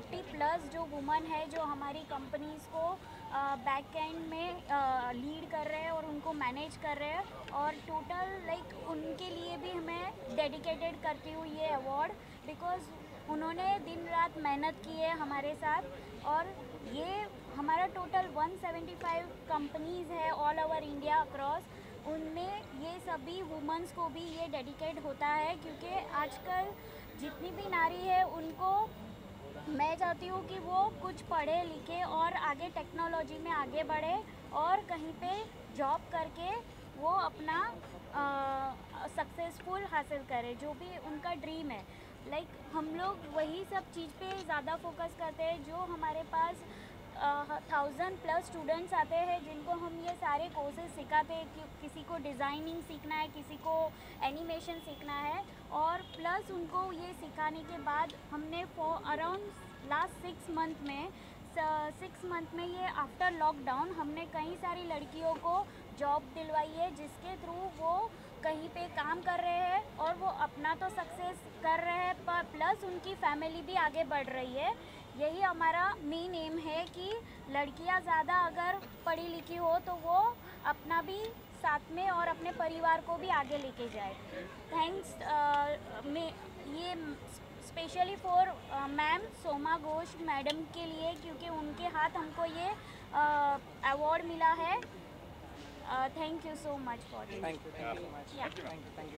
40+ जो वुमन है जो हमारी कंपनीज़ को बैक एंड में लीड कर रहे हैं और उनको मैनेज कर रहे हैं, और टोटल लाइक उनके लिए भी हमें डेडिकेटेड करती हूँ ये अवार्ड, बिकॉज़ उन्होंने दिन रात मेहनत की है हमारे साथ। और ये हमारा टोटल 175 कंपनीज़ है ऑल ओवर इंडिया अक्रॉस, उनमें ये सभी वुमेंस को भी ये डेडिकेट होता है, क्योंकि आजकल जितनी भी नारी है उनको मैं चाहती हूँ कि वो कुछ पढ़े लिखे और आगे टेक्नोलॉजी में आगे बढ़े और कहीं पे जॉब करके वो अपना सक्सेसफुल हासिल करे, जो भी उनका ड्रीम है। लाइक हम लोग वही सब चीज़ पे ज़्यादा फोकस करते हैं। जो हमारे पास 1000+ स्टूडेंट्स आते हैं जिनको हम ये सारे कोर्सेज सिखाते हैं, कि किसी को डिज़ाइनिंग सीखना है, किसी को एनिमेशन सीखना है, और प्लस उनको ये सिखाने के बाद हमने अराउंड लास्ट 6 मंथ में ये आफ्टर लॉकडाउन हमने कई सारी लड़कियों को जॉब दिलवाई है, जिसके थ्रू वो कहीं पे काम कर रहे हैं और वो अपना तो सक्सेस कर रहे हैं, पर प्लस उनकी फैमिली भी आगे बढ़ रही है। यही हमारा मेन एम है कि लड़कियां ज़्यादा अगर पढ़ी लिखी हो तो वो अपना भी साथ में और अपने परिवार को भी आगे लेके जाए। थैंक्स ये specially for ma'am Soma Ghosh madam के लिए, क्योंकि उनके हाथ हमको ये अवार्ड मिला है। Thank you so much for this. Thank you so much. Yeah. Thank you.